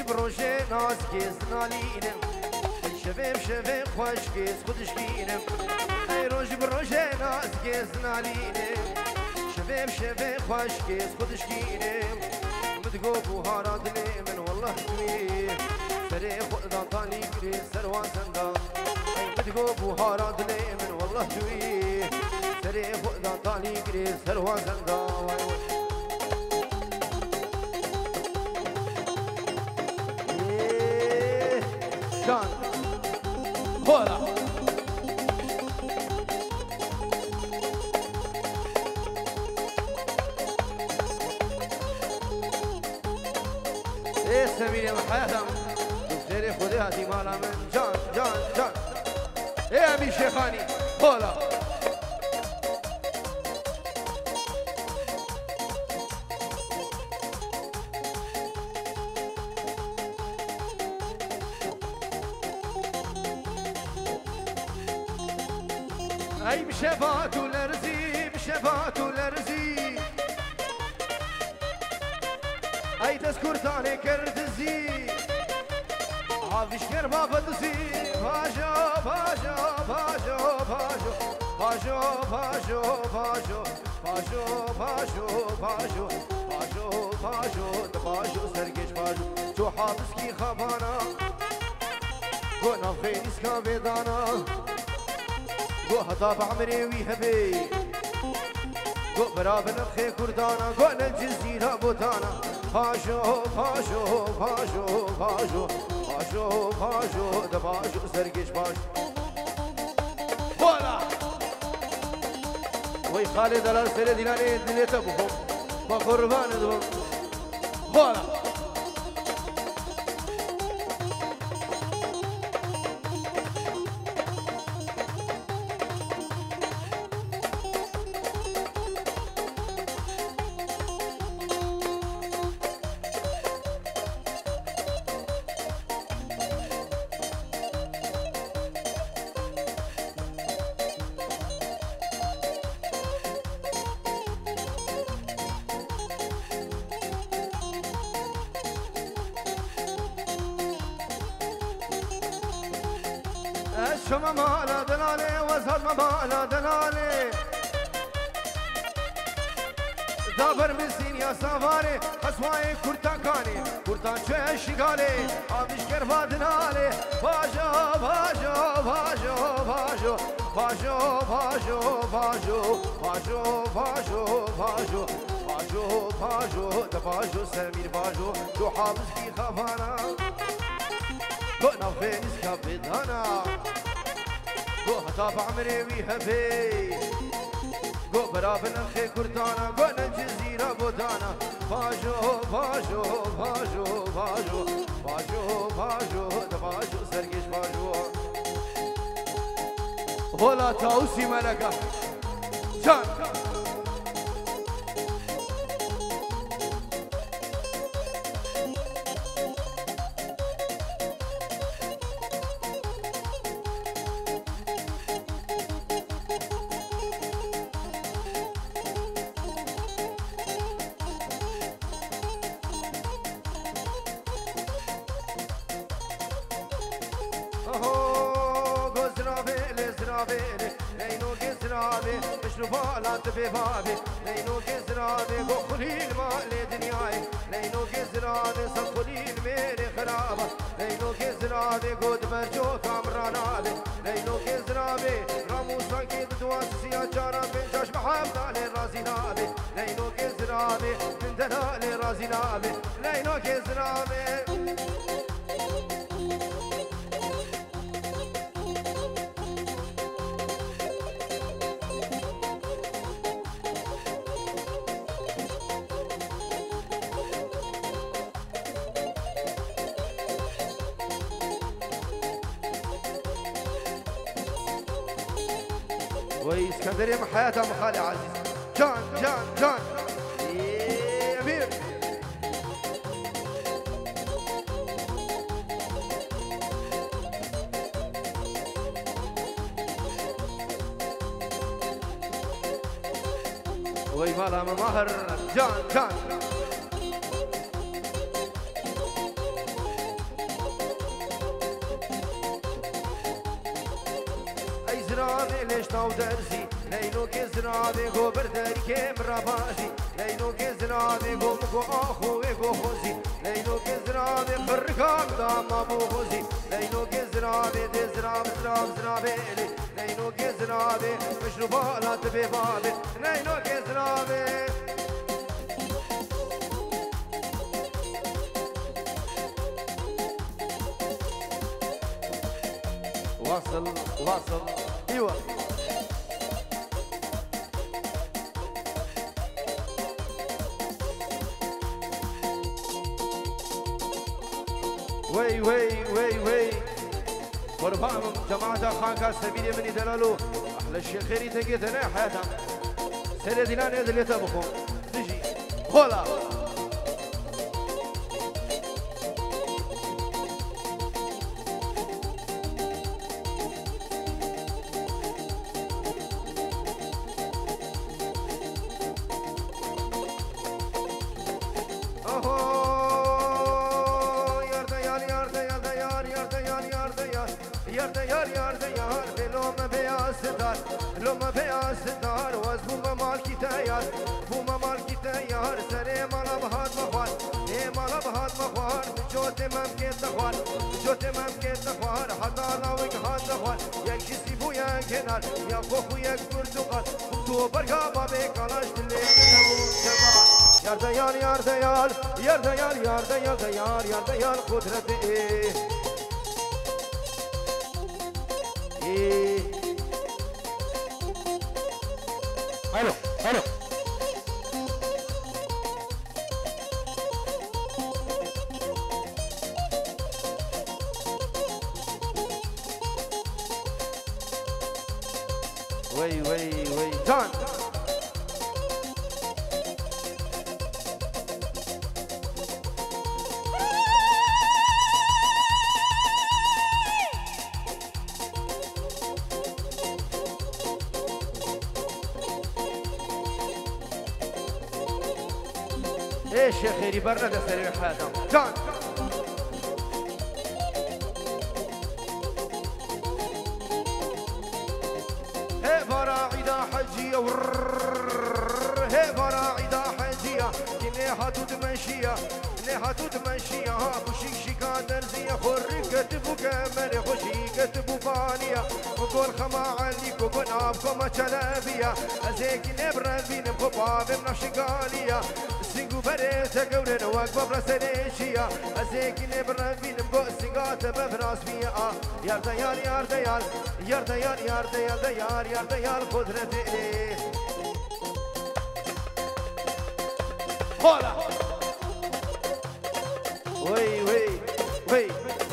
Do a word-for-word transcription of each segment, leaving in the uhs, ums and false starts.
بروجه ناز گیز نالینم شباب شباب خوش گیز خودش گینم ای روش بروجه ناز گیز نالینم شباب شباب خوش گیز خودش گینم متقو بوهارا دلی من والله توی سری خودان تانی گری سروان سندا متقو بوهارا دلی من والله توی سری خودان تانی گری سروان سندا جان هولا ايه سميني وحياتهم دكتوري خذي هاتي مالا من جان جان جان ايه امي شيخاني هولا اي بشفات الارزي بشفات الارزي اي تذكر ثاني كردزي عافش كربا بدزي فاجو فاجو فاجو فاجو فاجو فاجو فاجو فاجو فاجو فاجو فاجو فاجو تفاجو سرقش فاجو جو حافظ كي خبانا قونا فينيس كابيدانا قو هتا بعمري ويهبي قو براب نخي كردانا قو الجزيرة بوتانا فاجو فاجو فاجو فاجو فاجو فاجو دفاجو سرقش فاجو فوالا وي خالد الارسل ديناني دليتا بهم بقربان دهم فوالا شما مالا دلالي وزهر مالا دلالي دابر مسين يا سافاري حسواي كورتاكاني كورتان شوي شغالي عابش كربا دلالي فاجو فاجو فاجو فاجو فاجو فاجو فاجو فاجو فاجو فاجو فاجو فاجو دفاجو سمير فاجو جو حافظ في خفانا قونا فينيس كابيدانا قو هتا بعمري ويهبي قو براب نخي كردانا قونا الجزيرة بودانا فاجو فاجو فاجو فاجو فاجو فاجو دفاجو سرقش فاجو غولا تاوسي ملكة جان ببابي لينو كزرابي قو خليل مالي دنياي لينو كزرابي صد خليل ميري خرابة لينو كزرابي قد برجو كامرانابي لينو كزرابي راموسا كيد دواسي اجارا بنجاش محمد علي رازي نابي لينو كزرابي من دلالي رازي نابي لينو كزرابي واسكندريه من حياتها ام خالي عزيز جان جان جان يا امير وي مالا ماهر جان جان زرابي ليش تاو درزي لينو كزرابي جو بردري كيم ربازي لينو كزرابي جو مكو اخوي جو خوزي لينو كزرابي خركاك دام ابو خوزي لينو كزرابي دي زراب زراب زرابي لينو كزرابي مشروبات ببابي لينو كزرابي واصل واصل ايوه وي وي وي وي قربان جماعة خانك سبيل مني دلالو احلى الشيء خيري تجيت انا حياتها سيدي دينان اللي تبخو تجي خولا لما بياس دار واز بوما مالكي تيار بوما مالكي تيار سري مالا بهاد مخوار اي مالا بهاد مخوار جوتي ممكن تخوار جوتي ممكن تخوار حتى لاوك هاد تخوار يك جسي بو يك هنال يا خوخو يك برتقال تو برقا بابي كلاش دلي يار ديال يار ديال يار ديال يار ديال ديال يار ديال قدرتي ايه ايه الو الو وي وي وي دان ايش يا خيري برا ده سريع حياتهم كان هي براعيدا حجية هي براعيدا حجية كنيها تتمشية كنيها تتمشية ها بوشيك شيكا درزية خوري كتبو كامري خوشي كتبو فانية وقول خما عليك وقول عبكو ما تلابية ازيك نبرا بين بخباب من شقالية سينجو بريتا قولنا واقبا براسنيشيا ازيك نبرا بين بو سيقات بفراس فيا يار ديال يار ديال يار ديال يار ديال ديال يار ديال قدرتي هولا وي وي وي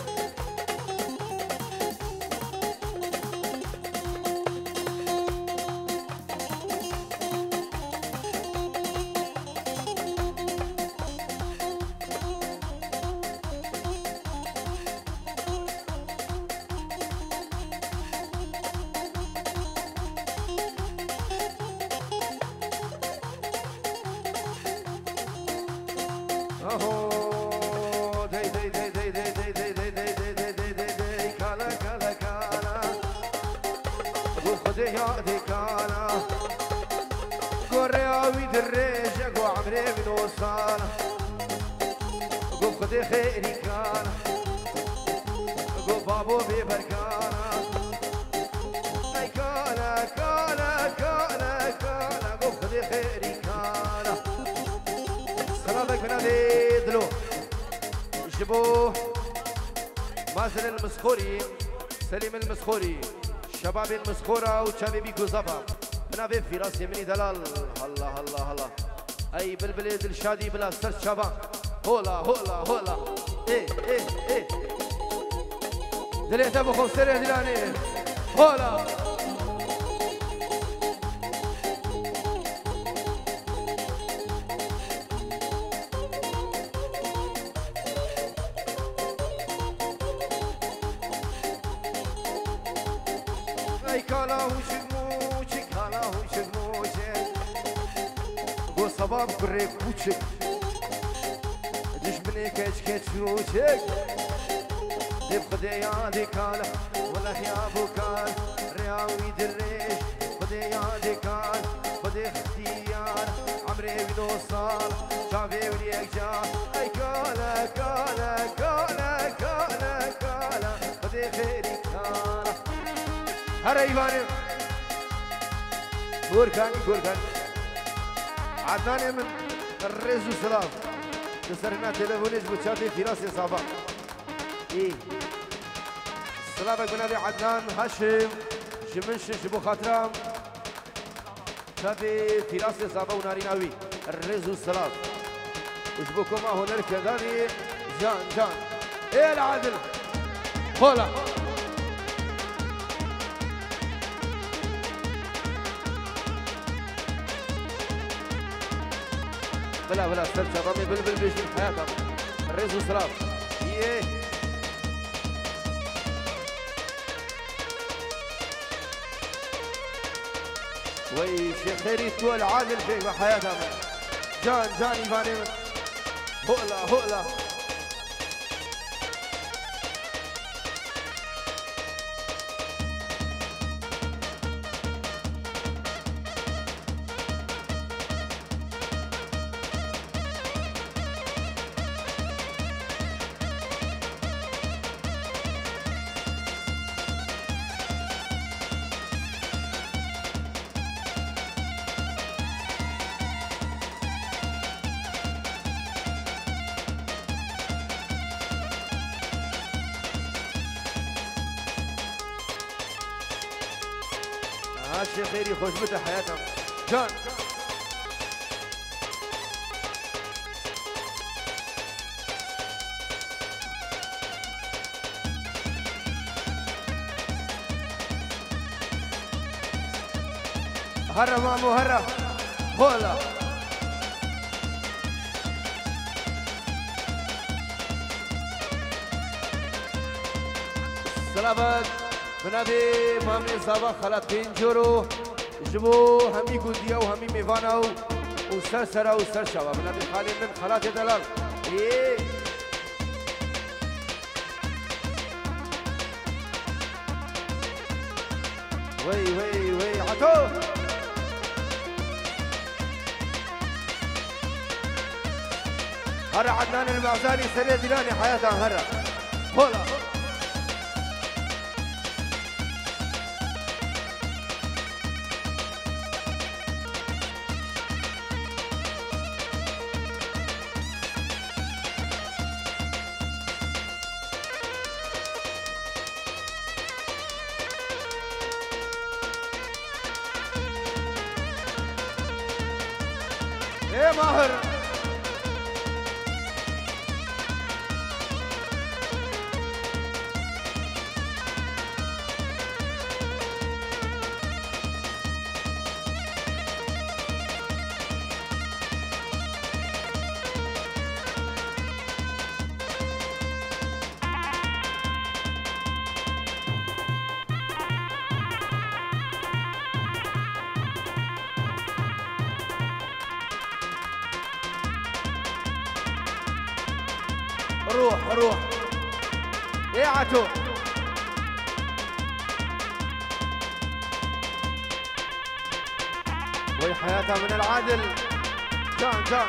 Oh, day day day day day day day day day day day day day day kala kala kala go khode yaadi kala gore awi derreja go amre min wasala go khode khairi kala go babo be barkana ay kala kala kala kala go khode khairi kala سلامك بنادي دلو جيبوه مازن المسخوري سليم المسخوري شباب المسخورة وشبابي كوزافا بنادي في راسي مني دلال الله الله الله اي بالبلد الشادي بلا سر شباب هولا هولا هولا ايه ايه ايه دليت ابو خمسة دلاني هولا كالا وشموشي كالا وشموشي قو صباب كريك بوشك دش مني كيش كيش روشك دي بخدي يا دي كالا ولا يا ابو كال دنيا ويدريش خدي يا كان خدي اختيار عمري بدو صار شافي وليك جار اي كالا كالا كالا كالا كالا خدي خيري كالا هر ايواني غوركاني غوركاني عدناني من الرز والسلام تسرنا تلفونيش بوشاتي فراس صباح ايه سلامك بنادي عدنان هاشم شمنش شبو خاطرام شافي فراس صباح وناريناوي الرز والسلام وشبوكما هنر كذاني جان جان ايه العادل هولا بلا بلا سلسة رامي بلبل بيش الحياة الرز والسلام ايه وي شيخ خيري تو العادل فيك بحياتها جان جان ايفاني هؤلاء هؤلاء هاشي خيري خوش بتا حياتنا جان هرا مامو هرا هولا سلامات بنادي مامي صباح خلات بينجورو جبو همي قندية وهمي ميفانا وسرسرة وسرشوا بنادي خالي من خلات دلال ايه وي وي وي عطو هرا عدنان المعزاني سريع دلاني حياتها هرا هولا ايه ماهر روح روح ايه عتو وي حياتها من العادل جان جان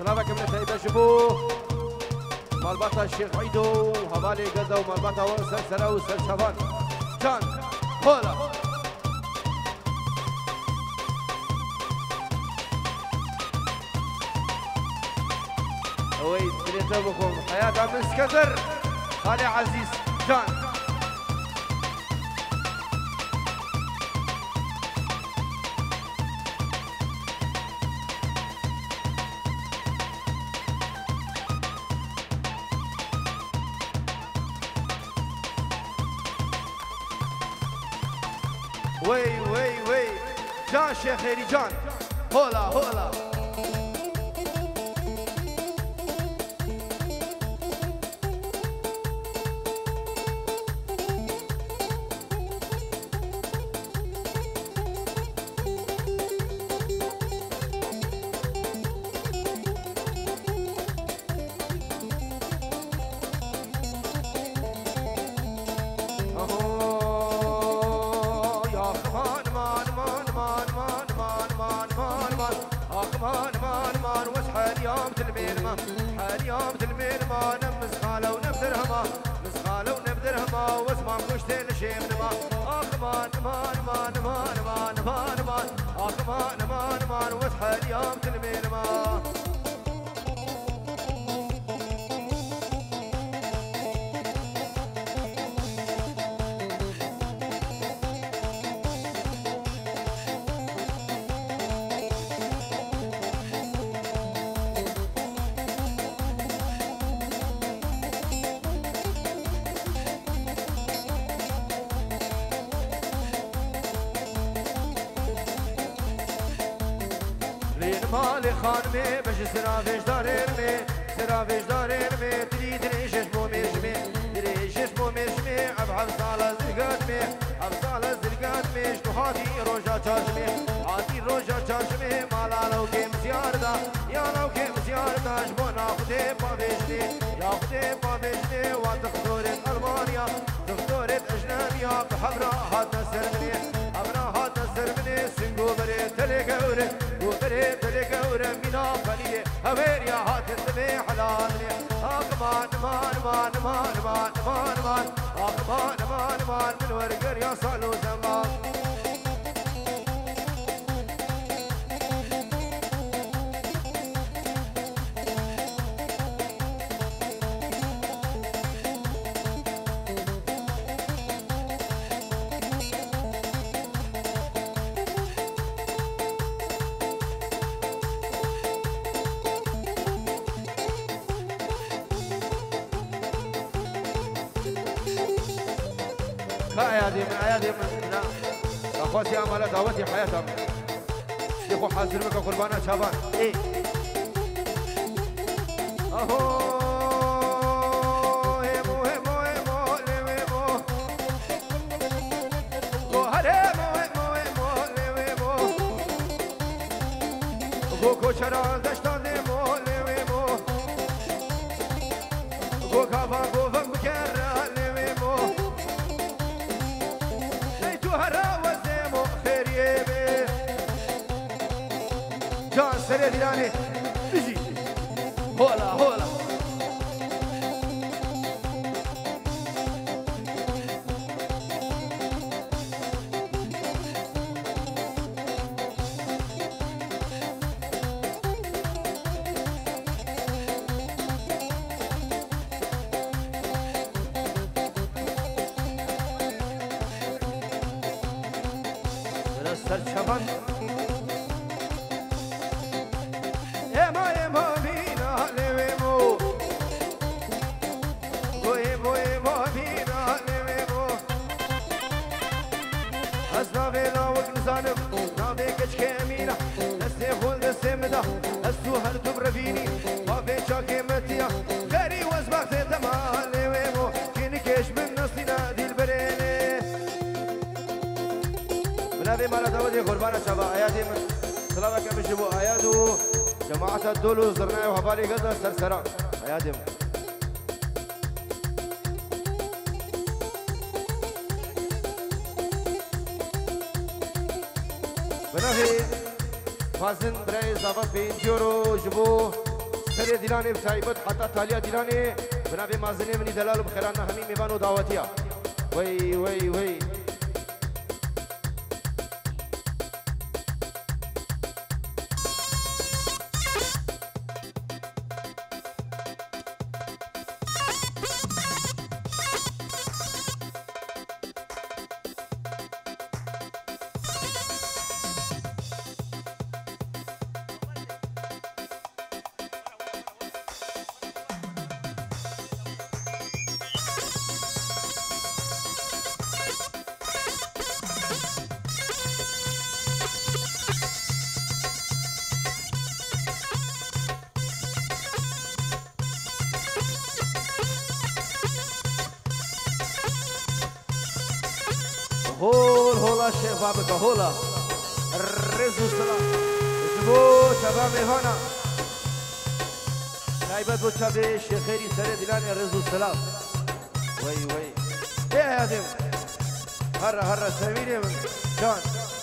سلامك من تايبه جبو مالباتا الشيخ عيدو هبالي قدا ومالباتا وسلسله وسلسفان جان هولا ويد بليتوبكم حياة من سكندر خالي عزيز جان وي وي وي جان شيخ خيري جان هولا هولا مالي خانمي باش سرافيش داريرمي سرافيش داريرمي تري تريش اسمو ميشمي تريش اسمو ميشمي ابعد صالة زرقاتمي ابعد صالة زرقاتمي شنو هادي روجا تشارجمي هادي روجا تشارجمي مالا لو كيم زياردا يا لو كيم زياردا شبونا خدي بابيشني يا خدي بابيشني وتخدورة المانيا تخدورة اجنبيا بحبرا هاد نسرمني حبرا هاد نسرمني سنقو بري تلقوري وبري تلقوري منا قليلي هويريا هاد الدمي حلالي اقمان مان مان مان مان مان مان اقمان مان مان من ورقر يا صالو زمان ايادي من ايادي من لا اخواتي امال دعوتي حياتهم شيخو حاضر بك قربانا شابان ايه اهو هيمو هيمو هيمو ليمو هو هيمو هيمو هيمو ليمو هو كوشران دشتان ليمو ليمو هو كافا كوفا مكرر جان سريع ديراني بيجي هولا هولا رستر شبان قربان شباب ايادي من سلامك من جبو ايادو جماعة الدولو زرناي وهبالي قدر سرسران ايادي من بنافي فازن براي زافت بين يورو جبو سري ديلاني بتايبت حتى تاليا ديلاني بنابي مازني مني دلال بخيرنا همي ميبانو دعوتيا وي وي وي هول هولا شبابك هولا الرزو سلام زبو تبا ميهانا نايبت بو تبي شخيري سري دلاني الرزو سلام وي وي ايه يا دم هرا هرا سميري من جان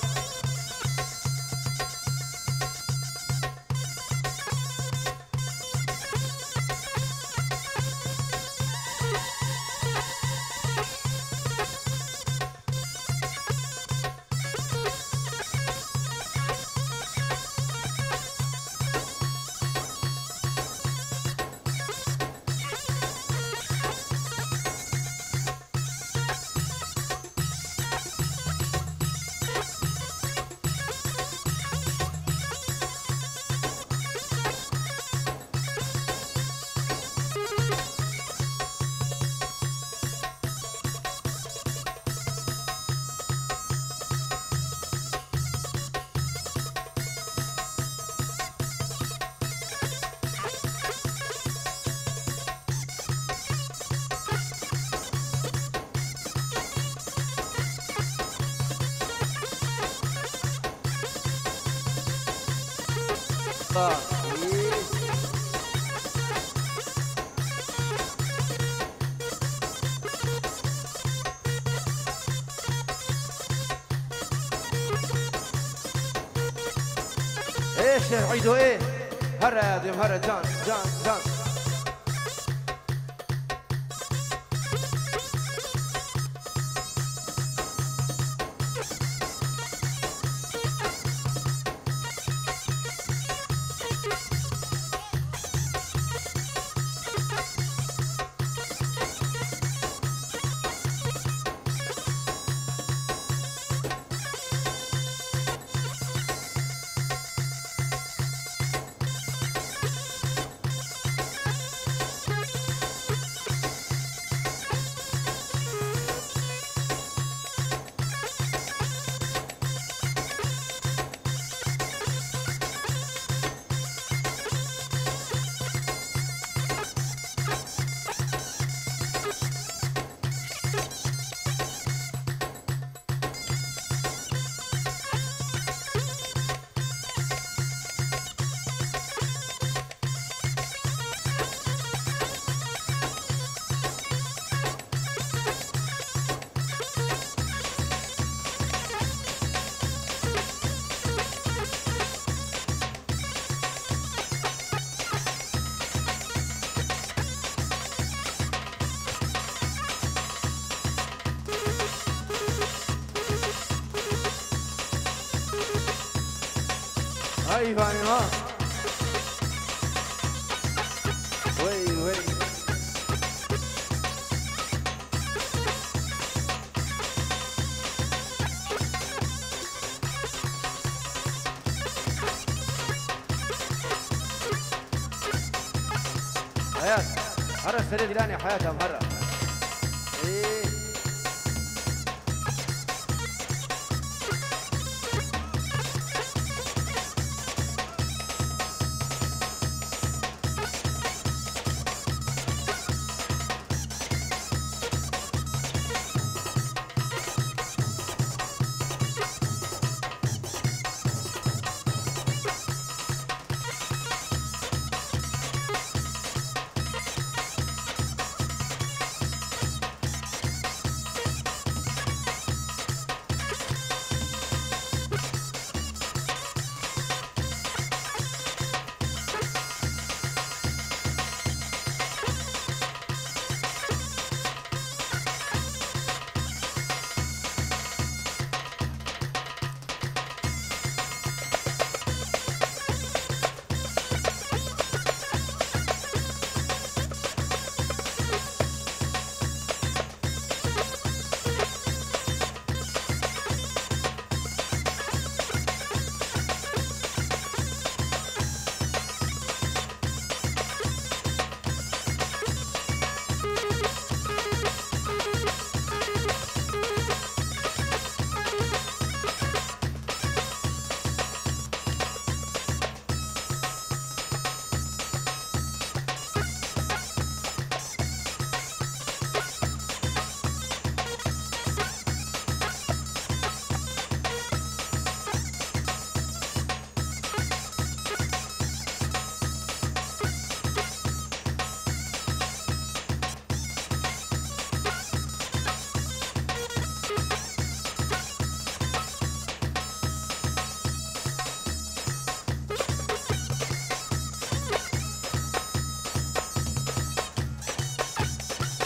ايش عيدوا ايه هرا يا دم هرا جان جان جان هاي فاني ها وي وي حياة هرا سري دلاني حياتها مرة ايه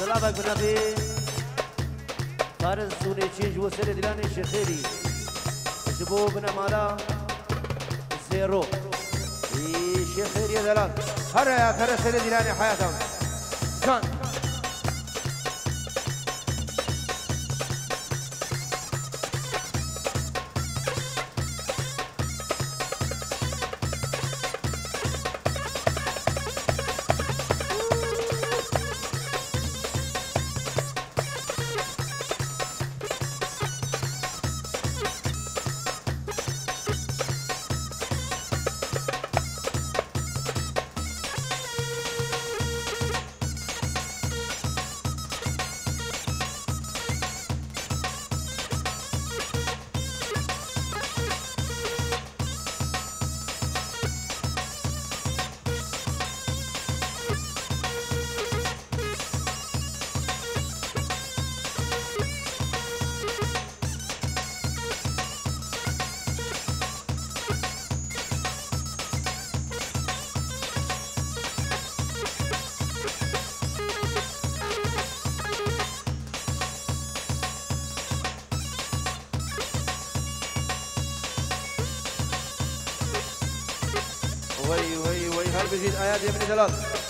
سلامك بنبي فارس سوني تشيج وسير دلاني شخيري جبو بنا مالا زيرو شخيري دلال هرا يا كرا سير دلاني حياتهم كان وي وي وي هل بجيد آيات يا ابن دلال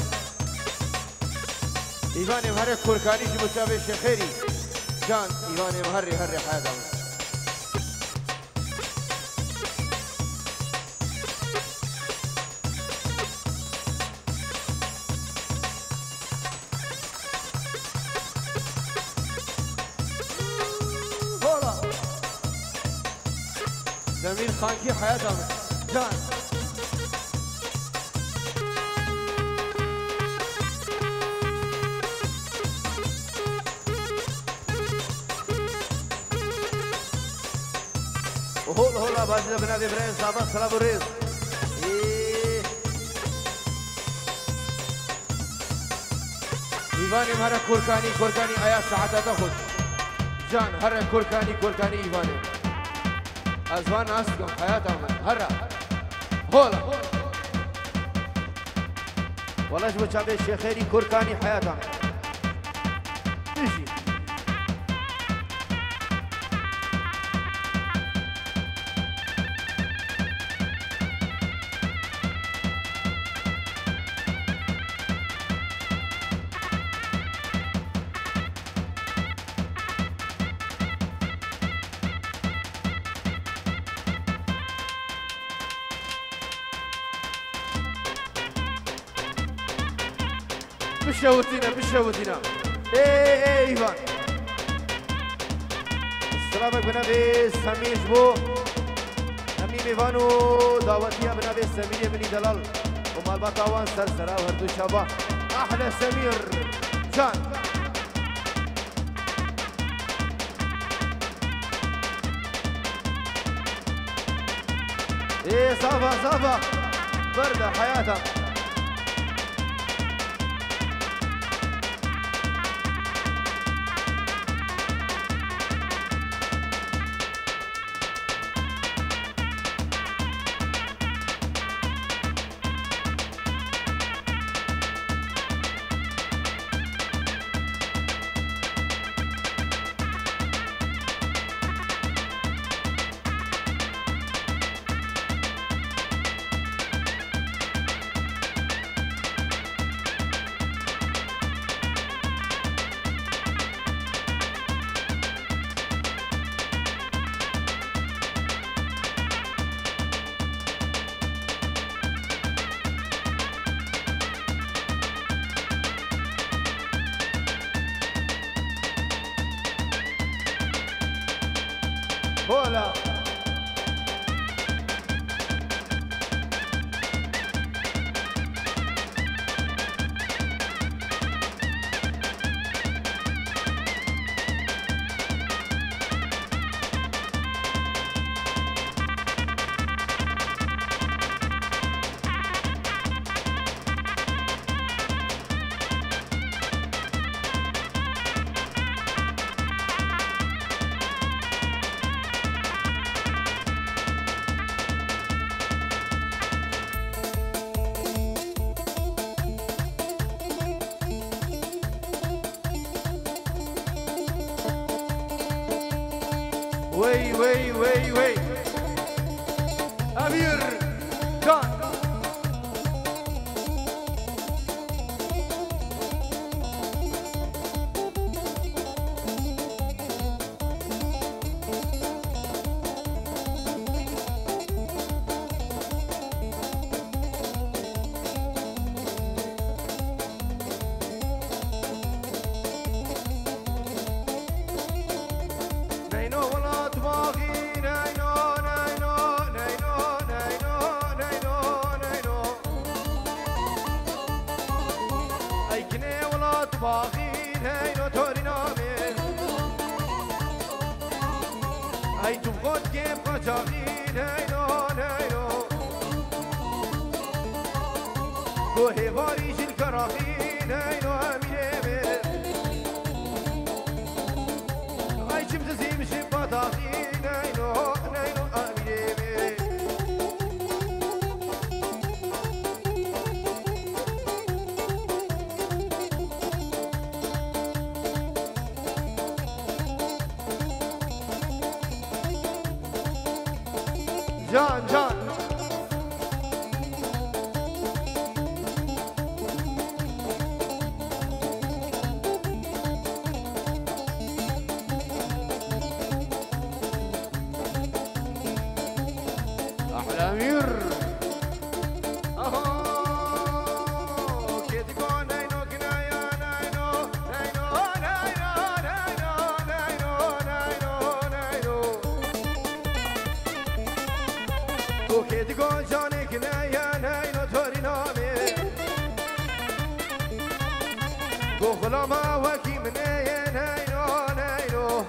إيفاني مهري كوركاني جي مشابه الشخيري كان إيفاني مهري هري حياته هولا زميل خانكي حياته كان هول هولا بازي بنادي برين صابت سلام الريس إيفاني مهرة كوركاني كوركاني آيا ساعتا تاخد جان هرة كوركاني كوركاني إيفاني أزوان أسكم حياتهم هرة هولا والله شبه شابه الشيخيري كوركاني حياتهم نجي بشوتنا بشوتنا ايه ايه ايفان سلامك بنبي سمير جبو اميم ايفانو دعوتيا بنبي سمير بني دلال ومال بطاوان سرسرا وهردو شابا احلى سمير جان ايه صافا صافا بردة حياتك هولا وي وي وي وي أمير جان باغين هينو توري نامي اي تبغض كيف قجاغين هينو هينو بو هيفاريش الكراغين هينو اميني اي شمت زيم شبا داغين هينو هينو اميني جان جان أحلى أمير أهو كده كون ناينو كنايا ناينو ناينو ناينو ناينو ناينو ناينو ناينو تو كده كون جاني كنايا ناينو توري نامي تو غلاما وكي منايا ناينو ناينو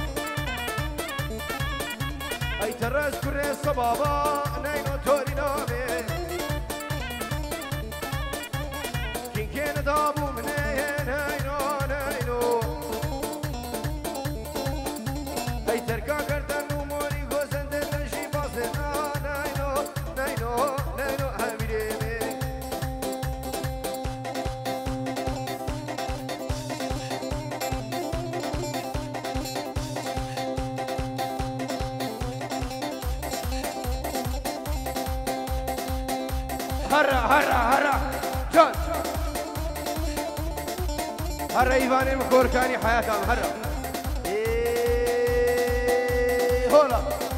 اي ترس كرس صبابا ناينو توري نامي كين كان دابو منايا ناينو ناينو اي تركا كردن وموري غوزن دنشي باسنا ناينو ناينو ناينو حبيبي هرا هرا هرا جان هرا ايفاني مخور كاني حياتهم هرا إيه هولا